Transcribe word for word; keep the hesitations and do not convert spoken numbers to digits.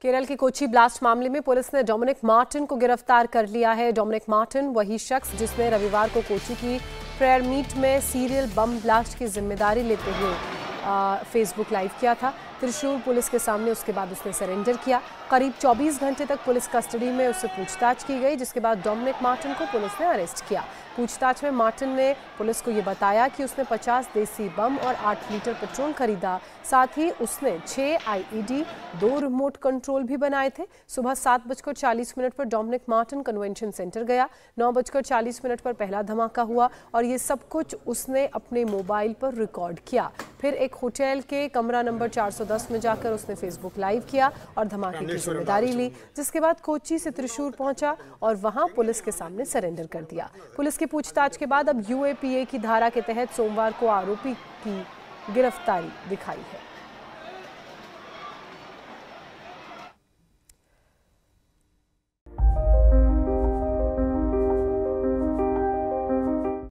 केरल के कोची ब्लास्ट मामले में पुलिस ने डोमिनिक मार्टिन को गिरफ्तार कर लिया है। डोमिनिक मार्टिन वही शख्स जिसने रविवार को कोची की प्रेयर मीट में सीरियल बम ब्लास्ट की जिम्मेदारी लेते हुए फेसबुक लाइव किया था। त्रिशूर पुलिस के सामने उसके बाद उसने सरेंडर किया। करीब चौबीस घंटे तक पुलिस कस्टडी में उससे पूछताछ की गई, जिसके बाद डोमिनिक मार्टिन को पुलिस ने अरेस्ट किया। पूछताछ में मार्टिन ने पुलिस को ये बताया कि उसने पचास देसी बम और आठ लीटर पेट्रोल खरीदा। साथ ही उसने छह आईईडी, दो रिमोट कंट्रोल भी बनाए थे। सुबह सात बजकर चालीस मिनट पर डोमिनिक मार्टिन कन्वेंशन सेंटर गया। नौ बजकर चालीस मिनट पर पहला धमाका हुआ और ये सब कुछ उसने अपने मोबाइल पर रिकॉर्ड किया। फिर एक होटल के कमरा नंबर चार सौ दस में जाकर उसने फेसबुक लाइव किया और धमाके की जिम्मेदारी ली, जिसके बाद कोची से त्रिशूर पहुंचा और वहां पुलिस के सामने सरेंडर कर दिया। पुलिस की पूछताछ के बाद अब यूएपीए की धारा के तहत सोमवार को आरोपी की गिरफ्तारी दिखाई है।